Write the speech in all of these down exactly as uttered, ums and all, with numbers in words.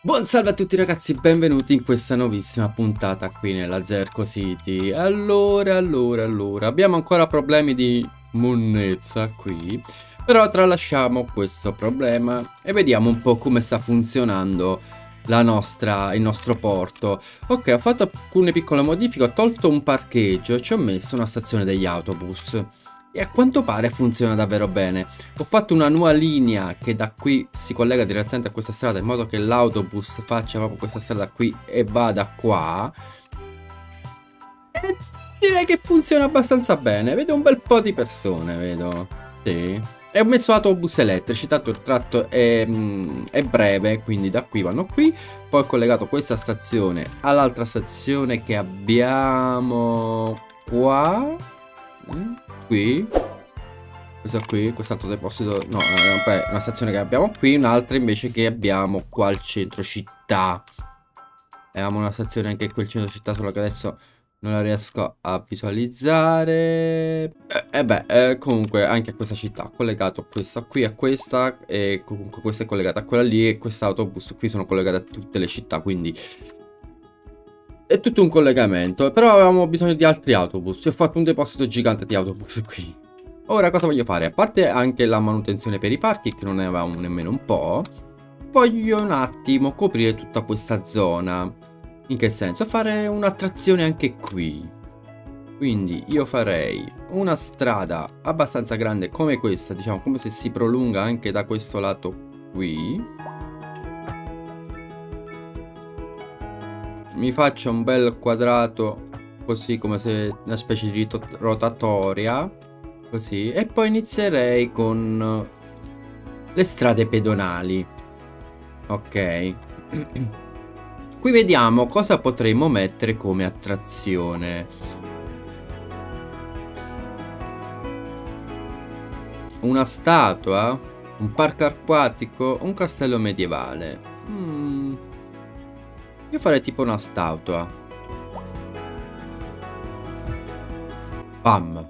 Buon salve a tutti ragazzi, benvenuti in questa nuovissima puntata qui nella Zerco City. Allora, allora, allora, abbiamo ancora problemi di monnezza qui, però tralasciamo questo problema e vediamo un po' come sta funzionando la nostra, il nostro porto. Ok, ho fatto alcune piccole modifiche, ho tolto un parcheggio e ci ho messo una stazione degli autobus. E a quanto pare funziona davvero bene. Ho fatto una nuova linea che da qui si collega direttamente a questa strada, in modo che l'autobus faccia proprio questa strada qui e vada qua. E direi che funziona abbastanza bene. Vedo un bel po' di persone, vedo. Sì. E ho messo autobus elettrici, tanto il tratto è, è breve, quindi da qui vanno qui. Poi ho collegato questa stazione all'altra stazione che abbiamo qua. Qui, questa qui, quest'altro deposito, no, è una stazione che abbiamo qui, un'altra invece che abbiamo qua al centro città. Abbiamo una stazione anche qui al centro città, solo che adesso non la riesco a visualizzare. E eh, beh, eh, comunque anche a questa città ho collegato questa qui a questa, e comunque questa è collegata a quella lì, e quest'autobus qui sono collegate a tutte le città, quindi è tutto un collegamento. Però avevamo bisogno di altri autobus. Ho fatto un deposito gigante di autobus qui. Ora cosa voglio fare? A parte anche la manutenzione per i parchi, che non ne avevamo nemmeno un po', voglio un attimo coprire tutta questa zona. In che senso? Fare un'attrazione anche qui. Quindi io farei una strada abbastanza grande come questa, diciamo, come se si prolunga anche da questo lato qui. Mi faccio un bel quadrato, così come se una specie di rotatoria, così. E poi inizierei con le strade pedonali. Ok. Qui vediamo cosa potremmo mettere come attrazione. Una statua, un parco acquatico, un castello medievale. Mm. Io farei tipo una statua. Bam.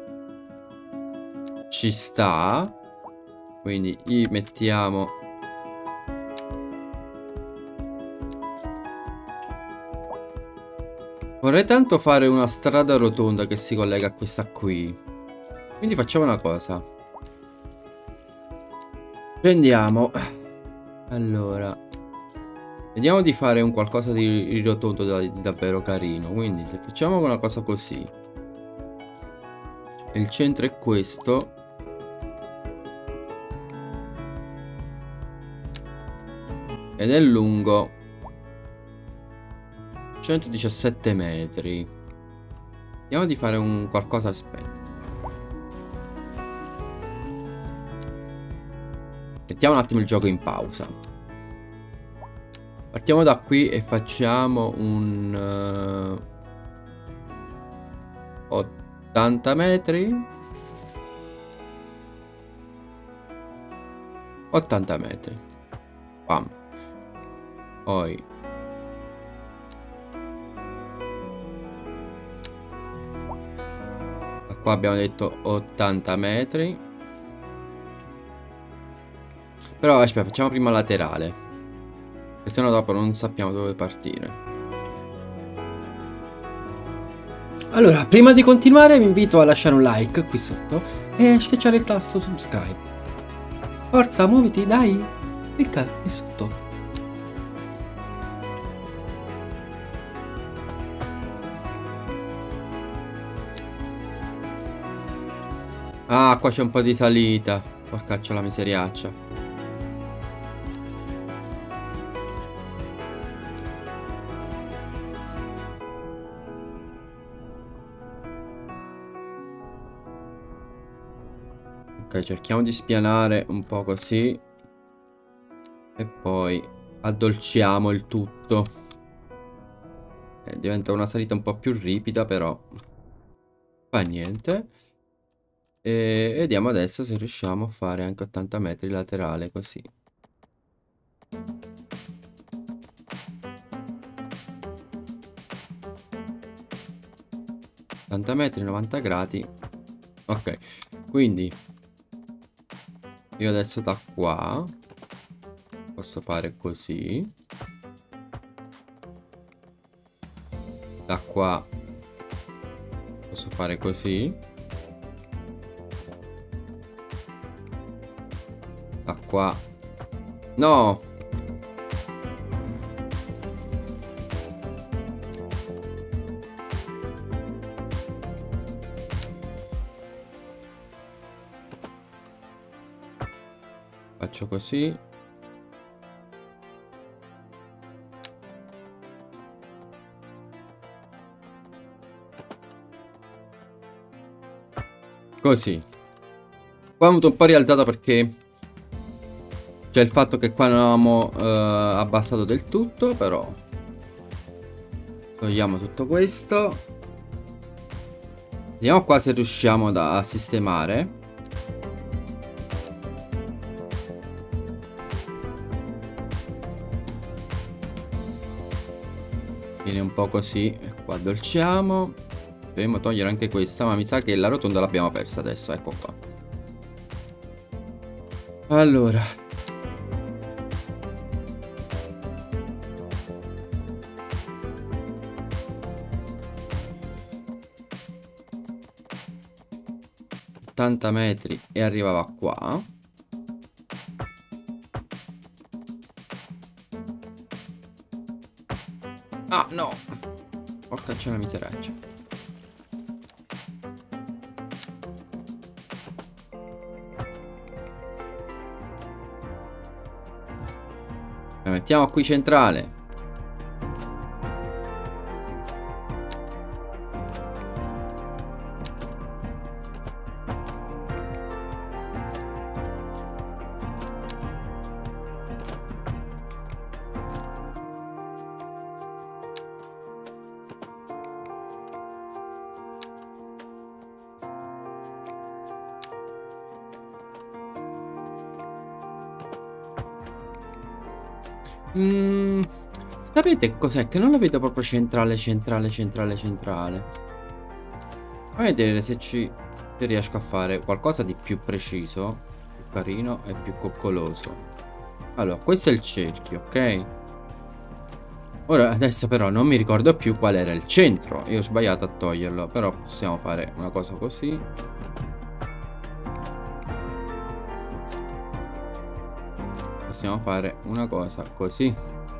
Ci sta. Quindi gli mettiamo. Vorrei tanto fare una strada rotonda che si collega a questa qui. Quindi facciamo una cosa. Prendiamo. Allora. Vediamo di fare un qualcosa di rotondo da, di davvero carino. Quindi se facciamo una cosa così, il centro è questo, ed è lungo centodiciassette metri. Vediamo di fare un qualcosa. Aspetta, mettiamo un attimo il gioco in pausa. Partiamo da qui e facciamo un uh, ottanta metri. ottanta metri. Bam. Poi da qua abbiamo detto ottanta metri. Però aspetta, facciamo prima laterale, e se no dopo non sappiamo dove partire. Allora, prima di continuare vi invito a lasciare un like qui sotto e a schiacciare il tasto subscribe. Forza, muoviti, dai! Clicca qui sotto. Ah, qua c'è un po' di salita. Porcaccia la miseriaccia. Ok, cerchiamo di spianare un po' così. E poi addolciamo il tutto. Eh, diventa una salita un po' più ripida, però fa niente. E vediamo adesso se riusciamo a fare anche ottanta metri laterale così. ottanta metri, novanta gradi. Ok, quindi io adesso da qua posso fare così. Da qua posso fare così. Da qua. No! Faccio così. Così. Qua ho avuto un po' rialzato perché c'è il fatto che qua non avevamo eh, abbassato del tutto, però togliamo tutto questo. Vediamo qua se riusciamo da, a sistemare. Viene un po' così. E qua addolciamo. Dobbiamo togliere anche questa, ma mi sa che la rotonda l'abbiamo persa adesso. Ecco qua. Allora. ottanta metri e arrivava qua. Ah, no! Porca c'è una miseraccia. La mettiamo qui centrale. Mm, sapete cos'è? Che non la vedo proprio centrale, centrale, centrale, centrale. Fammi vedere se ci se riesco a fare qualcosa di più preciso, più carino e più coccoloso. Allora, questo è il cerchio, ok? Ora, adesso però non mi ricordo più qual era il centro. Io ho sbagliato a toglierlo, però possiamo fare una cosa così. Possiamo fare una cosa così.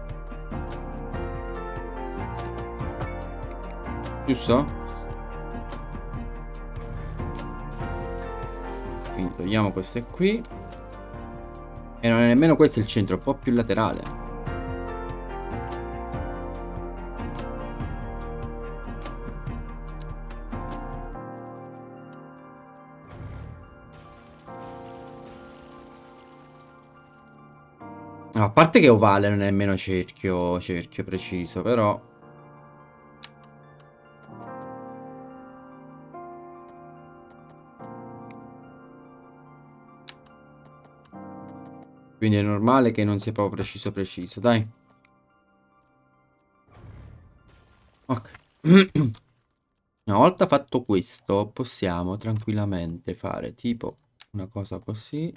Giusto? Quindi togliamo queste qui. E non è nemmeno questo il centro, è un po' più laterale. A parte che ovale non è nemmeno cerchio, cerchio preciso, però... Quindi è normale che non sia proprio preciso preciso, dai. Ok. Una volta fatto questo, possiamo tranquillamente fare tipo una cosa così.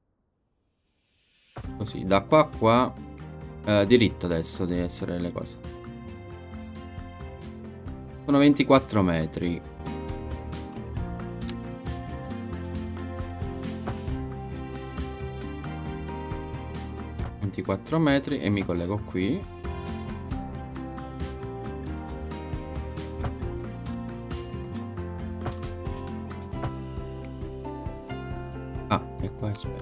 Così, da qua a qua. Eh, diritto adesso deve essere le cose. Sono ventiquattro metri. ventiquattro metri e mi collego qui. Ah, e qua aspetta.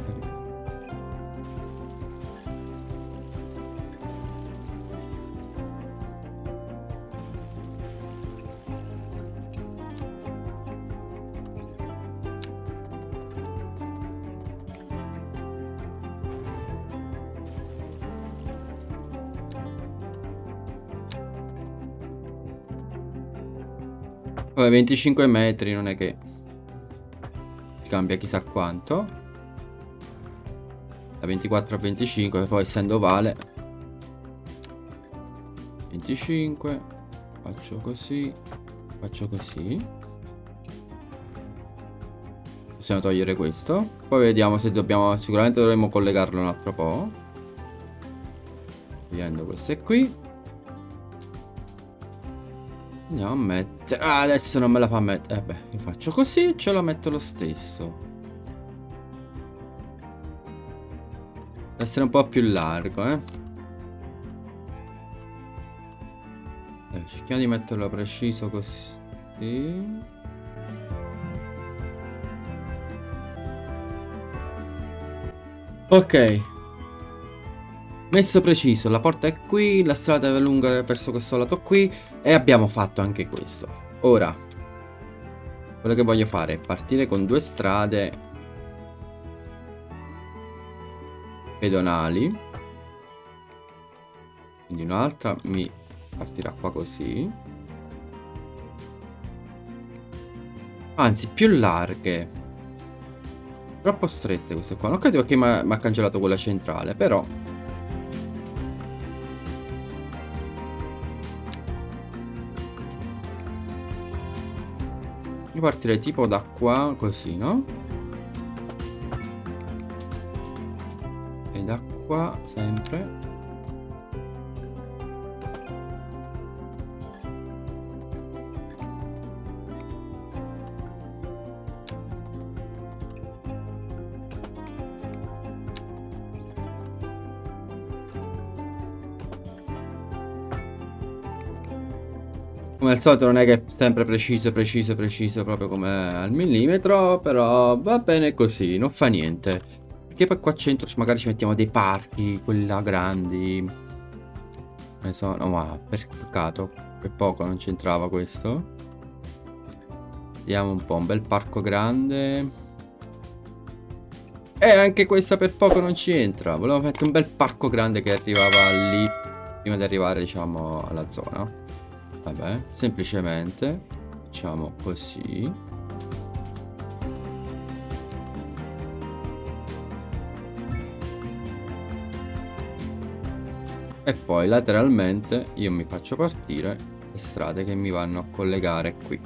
Vabbè, venticinque metri non è che cambia chissà quanto. Da ventiquattro a venticinque, poi essendo ovale venticinque. Faccio così. Faccio così. Possiamo togliere questo. Poi vediamo se dobbiamo. Sicuramente dovremmo collegarlo un altro po'. Togliendo queste qui. Andiamo a mettere... Ah, adesso non me la fa mettere. Eh beh, io faccio così e ce la metto lo stesso. Deve essere un po' più largo, eh. eh cerchiamo di metterlo preciso così. Ok. Messo preciso, la porta è qui, la strada è lunga verso questo lato qui e abbiamo fatto anche questo. Ora, quello che voglio fare è partire con due strade pedonali. Quindi un'altra mi partirà qua così. Anzi, più larghe. Troppo strette queste qua. Non ho capito perché mi ha cancellato quella centrale, però... Io partirei tipo da qua, così, no? E da qua, sempre. Come al solito non è che è sempre preciso, preciso, preciso, proprio come al millimetro, però va bene così, non fa niente. Perché poi qua centro magari ci mettiamo dei parchi, quelli là grandi. Ne so, no ma per peccato, per poco non c'entrava questo. Vediamo un po', un bel parco grande. E anche questa per poco non ci entra. Volevo mettere un bel parco grande che arrivava lì, prima di arrivare diciamo alla zona. Vabbè, semplicemente facciamo così. E poi lateralmente io mi faccio partire le strade che mi vanno a collegare qui.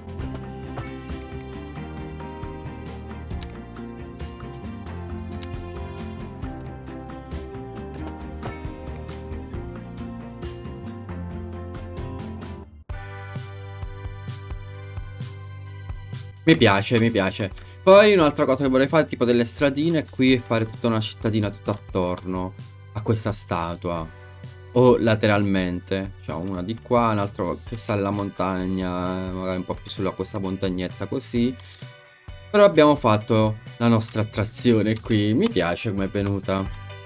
Mi piace, mi piace. Poi un'altra cosa che vorrei fare, tipo delle stradine qui e fare tutta una cittadina tutta attorno a questa statua. O lateralmente, cioè una di qua, un'altra che sta alla montagna, magari un po' più sulla questa montagnetta così. Però abbiamo fatto la nostra attrazione qui, mi piace come è venuta.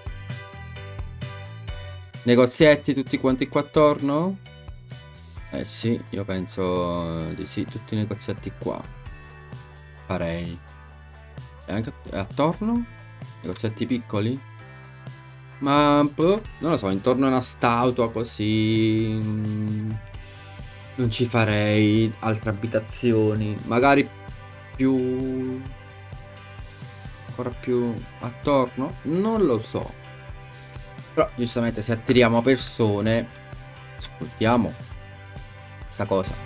Negozietti tutti quanti qua attorno? Eh sì, io penso di sì, tutti i negozietti qua. Farei. E anche attorno? Negozietti piccoli? Ma boh, non lo so, intorno a una statua così non ci farei altre abitazioni. Magari più... ancora più attorno? Non lo so. Però giustamente se attiriamo persone, sfruttiamo questa cosa.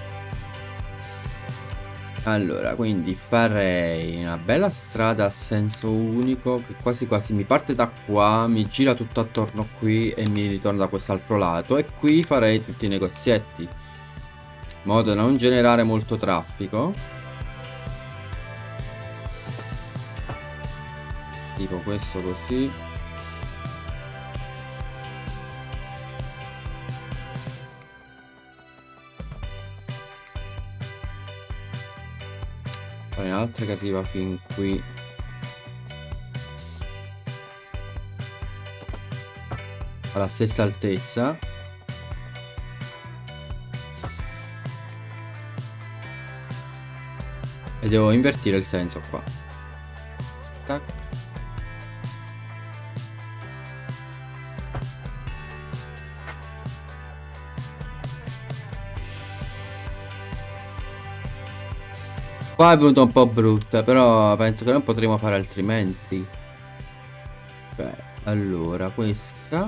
Allora, quindi farei una bella strada a senso unico che quasi quasi mi parte da qua, mi gira tutto attorno qui e mi ritorna da quest'altro lato. E qui farei tutti i negozietti, in modo da non generare molto traffico. Tipo questo così. Un'altra che arriva fin qui. Alla stessa altezza. E devo invertire il senso qua. Tac. Qua è venuta un po' brutta, però penso che non potremo fare altrimenti. Beh, allora questa.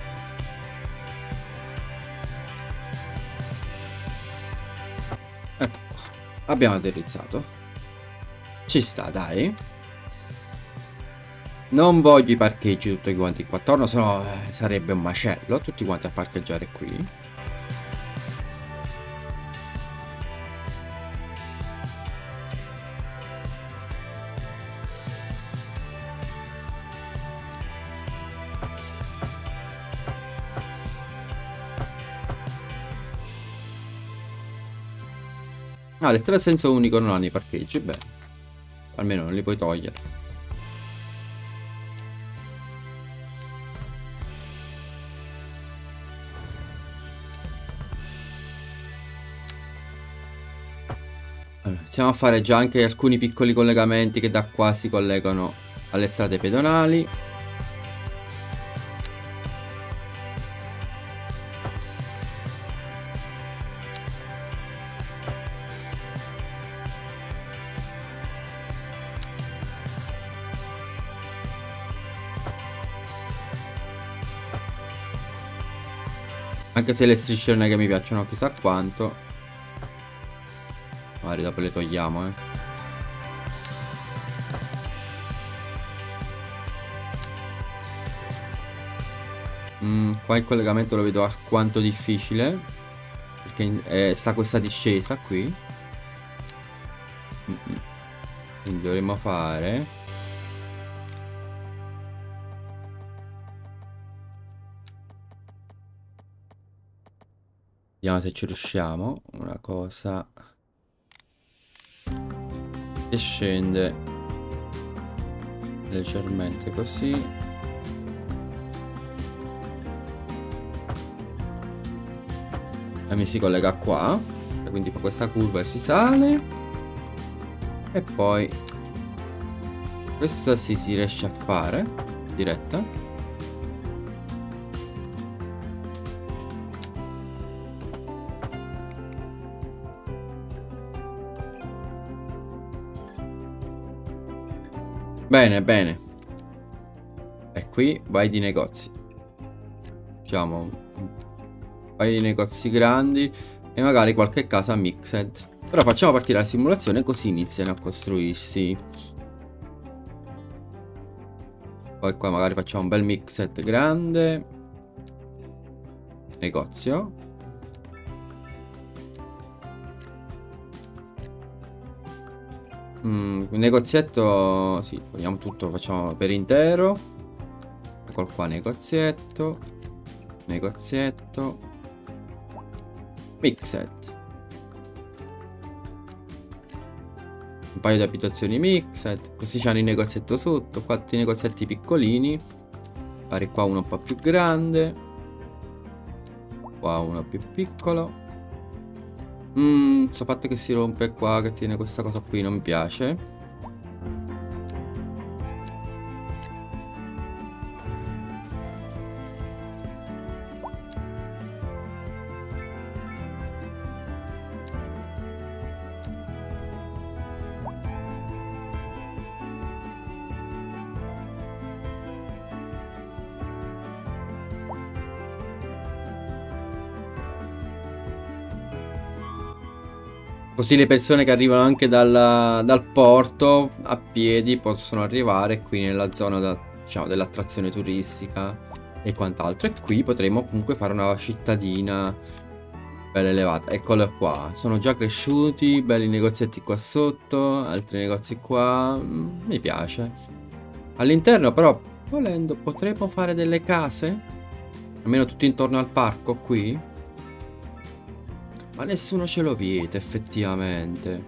Ecco qua. Abbiamo aterrizzato. Ci sta, dai. Non voglio i parcheggi tutti quanti qua attorno, sennò eh, sarebbe un macello. Tutti quanti a parcheggiare qui. Ah, le strade a senso unico non hanno i parcheggi, beh. Almeno non li puoi togliere. Allora, iniziamo a fare già anche alcuni piccoli collegamenti che da qua si collegano alle strade pedonali. Anche se le strisce non è che mi piacciono chissà quanto. Magari dopo le togliamo, eh. Mm, qua il collegamento lo vedo alquanto difficile. Perché eh, sta questa discesa qui. Mm -mm. Quindi dovremmo fare... Vediamo se ci riusciamo. Una cosa che scende leggermente così. E mi si collega qua. Quindi fa questa curva e risale. E poi questa sì, si riesce a fare diretta. Bene, bene. E qui vai di negozi. Diciamo un paio di negozi grandi e magari qualche casa mixed. Però facciamo partire la simulazione così iniziano a costruirsi. Poi qua magari facciamo un bel mixed grande. Negozio. Mm, un negozietto, sì, togliamo tutto, lo facciamo per intero. Eccolo qua, negozietto. Negozietto. Mixed. Un paio di abitazioni mixed. Questi c'hanno il negozietto sotto. Quattro negozietti piccolini. Magari qua uno un po' più grande. Qua uno più piccolo. Mmm, questo fatto che si rompe qua, che tiene questa cosa qui, non mi piace. Così le persone che arrivano anche dal, dal porto a piedi possono arrivare qui nella zona da, diciamo, dell'attrazione turistica e quant'altro. E qui potremo comunque fare una cittadina bella elevata. Eccolo qua, sono già cresciuti, belli negozietti qua sotto, altri negozi qua, mm, mi piace. All'interno però, volendo, potremmo fare delle case? Almeno tutto intorno al parco qui? Ma nessuno ce lo vieta effettivamente.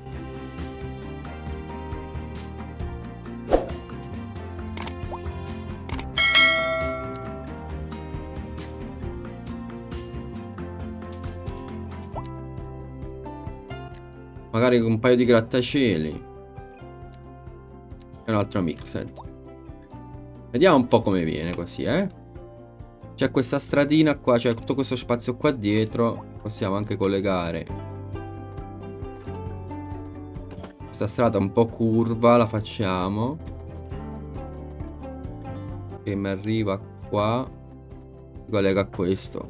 Magari un paio di grattacieli. E un altro mixed. Vediamo un po' come viene così, eh. C'è questa stradina qua, c'è tutto questo spazio qua dietro. Possiamo anche collegare questa strada un po' curva, la facciamo. Che mi arriva qua. Si collega a questo.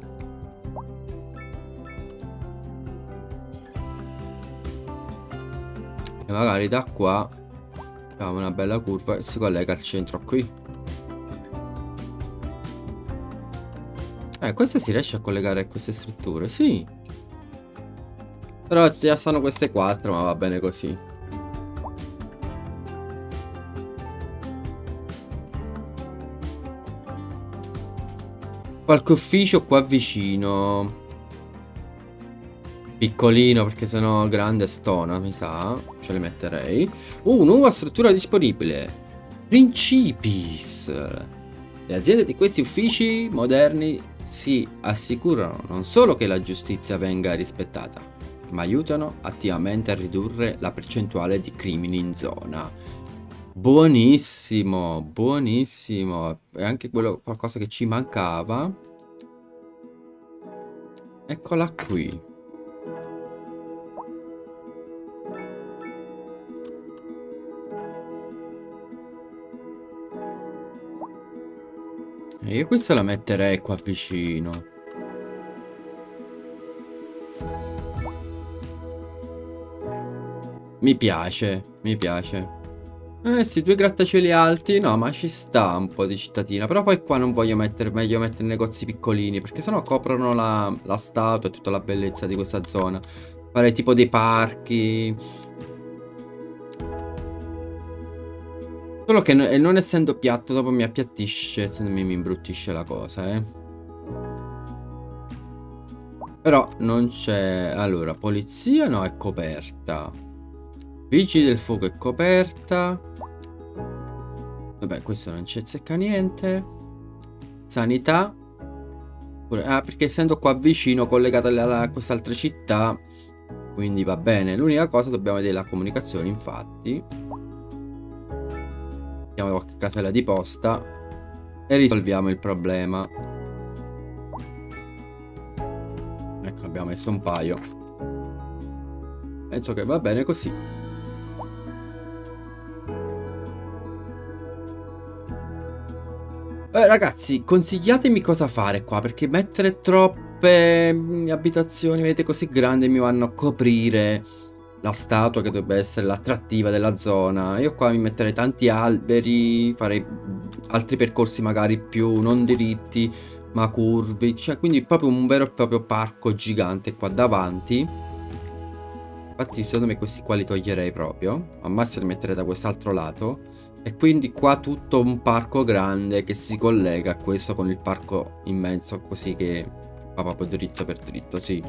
E magari da qua facciamo una bella curva e si collega al centro qui. Eh, questo si riesce a collegare a queste strutture, sì. Però già stanno queste quattro, ma va bene così. Qualche ufficio qua vicino. Piccolino perché sennò grande stona, mi sa. Ce le metterei. Uh, nuova struttura disponibile. Principis. Le aziende di questi uffici moderni si assicurano non solo che la giustizia venga rispettata, ma aiutano attivamente a ridurre la percentuale di crimini in zona. Buonissimo, buonissimo. È anche quello qualcosa che ci mancava. Eccola qui. E io questa la metterei qua vicino. Mi piace, mi piace. Eh sì, due grattacieli alti, no, ma ci sta un po' di cittadina. Però poi qua non voglio mettere, meglio mettere negozi piccolini, perché sennò coprono la, la statua e tutta la bellezza di questa zona. Fare tipo dei parchi. Solo che no, non essendo piatto dopo mi appiattisce, secondo me mi imbruttisce la cosa, eh. Però non c'è... Allora, polizia no, è coperta. Vigili del fuoco è coperta. Vabbè, questo non c'è zecca niente. Sanità. Ah, perché essendo qua vicino, collegata a quest'altra città, quindi va bene. L'unica cosa, dobbiamo vedere la comunicazione, infatti. Andiamo a qualche casella di posta e risolviamo il problema. Ecco, abbiamo messo un paio. Penso che va bene così. Eh, ragazzi, consigliatemi cosa fare qua, perché mettere troppe mh, abitazioni, vedete, così grandi mi vanno a coprire la statua che dovrebbe essere l'attrattiva della zona. Io qua mi metterei tanti alberi, farei altri percorsi magari più non diritti, ma curvi, cioè quindi proprio un vero e proprio parco gigante qua davanti. Infatti secondo me questi qua li toglierei proprio, al massimo li metterei da quest'altro lato. E quindi qua tutto un parco grande che si collega a questo con il parco immenso, così che va proprio dritto per dritto, sì.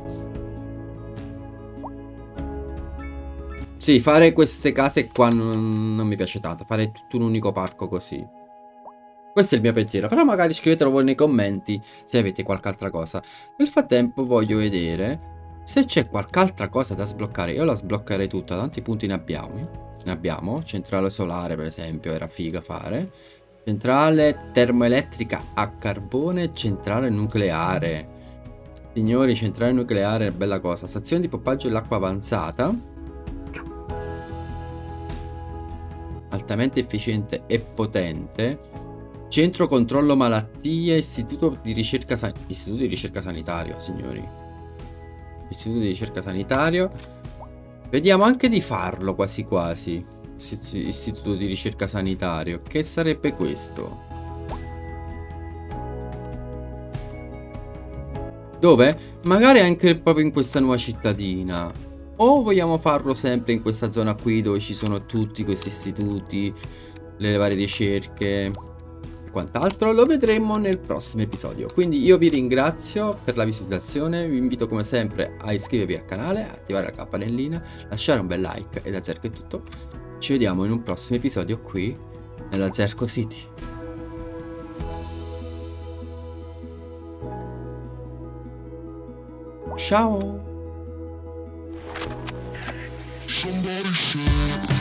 Sì, fare queste case qua non, non mi piace tanto, fare tutto un unico parco così. Questo è il mio pensiero, però magari scrivetelo voi nei commenti se avete qualche altra cosa. Nel frattempo voglio vedere se c'è qualche altra cosa da sbloccare. Io la sbloccherei tutta, tanti punti ne abbiamo. Ne abbiamo, centrale solare per esempio, era figa fare. Centrale termoelettrica a carbone, centrale nucleare. Signori, centrale nucleare è bella cosa. Stazione di pompaggio dell'acqua avanzata. Altamente efficiente e potente. Centro controllo malattie, istituto di ricerca, san istituto di ricerca sanitario, signori. Istituto di ricerca sanitario. Vediamo anche di farlo quasi quasi. Istituto di ricerca sanitario. Che sarebbe questo? Dove? Magari anche proprio in questa nuova cittadina. O vogliamo farlo sempre in questa zona qui dove ci sono tutti questi istituti, le varie ricerche e quant'altro? Lo vedremo nel prossimo episodio. Quindi io vi ringrazio per la visualizzazione, vi invito come sempre a iscrivervi al canale, attivare la campanellina, lasciare un bel like e da Zerco è tutto. Ci vediamo in un prossimo episodio qui nella Zerco City. Ciao! Somebody